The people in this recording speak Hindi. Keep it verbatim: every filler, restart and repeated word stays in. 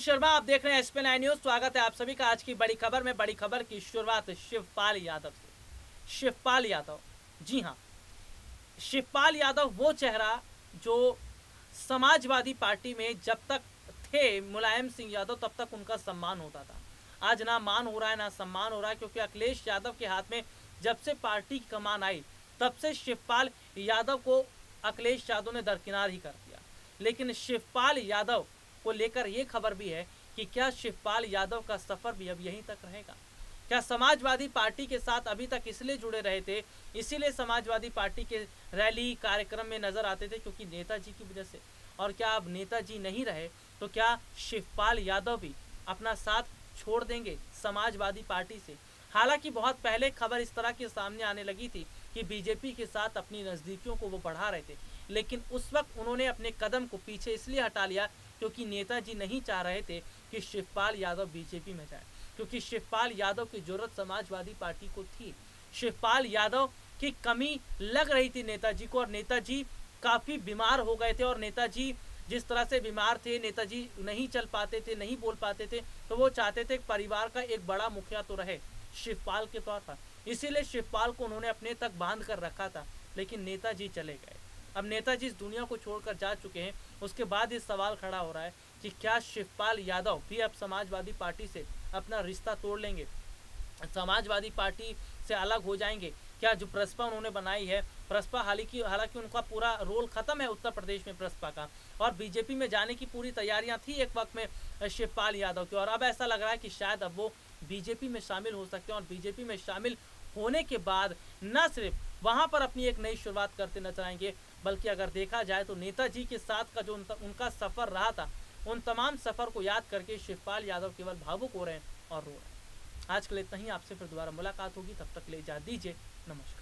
शर्मा, आप देख रहे हैं एस पी नाइन न्यूज। स्वागत है आप सभी का आज की बड़ी खबर में। बड़ी खबर की शुरुआत शिवपाल यादव से। शिवपाल यादव, जी हाँ, शिवपाल यादव वो चेहरा जो समाजवादी पार्टी में जब तक थे मुलायम सिंह यादव तब तक उनका सम्मान होता था। आज ना मान हो रहा है ना सम्मान हो रहा है, क्योंकि अखिलेश यादव के हाथ में जब से पार्टी की कमान आई तब से शिवपाल यादव को अखिलेश यादव ने दरकिनार ही कर दिया। लेकिन शिवपाल यादव को लेकर ये खबर भी है कि क्या शिवपाल यादव का सफर भी अब यहीं तक रहेगा? क्या समाजवादी पार्टी के साथ अभी तक इसलिए जुड़े रहे थे, इसीलिए समाजवादी पार्टी के रैली कार्यक्रम में नजर आते थे क्योंकि नेताजी की वजह से, और क्या अब नेताजी नहीं रहे तो क्या शिवपाल यादव भी अपना साथ छोड़ देंगे समाजवादी पार्टी से? हालांकि बहुत पहले खबर इस तरह के सामने आने लगी थी कि बीजेपी के साथ अपनी नज़दीकियों को वो बढ़ा रहे थे, लेकिन उस वक्त उन्होंने अपने कदम को पीछे इसलिए हटा लिया क्योंकि नेताजी नहीं चाह रहे थे कि शिवपाल यादव बीजेपी में जाए, क्योंकि शिवपाल यादव की जरूरत समाजवादी पार्टी को थी। शिवपाल यादव की कमी लग रही थी नेताजी को, और नेताजी काफ़ी बीमार हो गए थे, और नेताजी जिस तरह से बीमार थे, नेताजी नहीं चल पाते थे, नहीं बोल पाते थे, तो वो चाहते थे परिवार का एक बड़ा मुखिया तो रहे शिवपाल के तौर पर। इसीलिए शिवपाल को उन्होंने अपने तक बांध कर रखा था, लेकिन नेताजी चले गए। अब नेताजी इस दुनिया को छोड़कर जा चुके हैं। उसके बाद ये सवाल खड़ा हो रहा है कि क्या शिवपाल यादव भी अब समाजवादी पार्टी से अपना रिश्ता तोड़ लेंगे, समाजवादी पार्टी से अलग हो जाएंगे? क्या जो प्रसपा उन्होंने बनाई है, प्रसपा हालांकि हालांकि उनका पूरा रोल खत्म है उत्तर प्रदेश में प्रसपा का, और बीजेपी में जाने की पूरी तैयारियां थी एक वक्त में शिवपाल यादव की, और अब ऐसा लग रहा है कि शायद अब वो बीजेपी में शामिल हो सकते हैं, और बीजेपी में शामिल होने के बाद न सिर्फ वहां पर अपनी एक नई शुरुआत करते नजर आएंगे, बल्कि अगर देखा जाए तो नेताजी के साथ का जो उनका सफर रहा था, उन तमाम सफर को याद करके शिवपाल यादव केवल भावुक हो रहे हैं और रो रहे हैं। आज के लिए इतना ही। आपसे फिर दोबारा मुलाकात होगी, तब तक ले इजाज़त दीजिए। नमस्कार।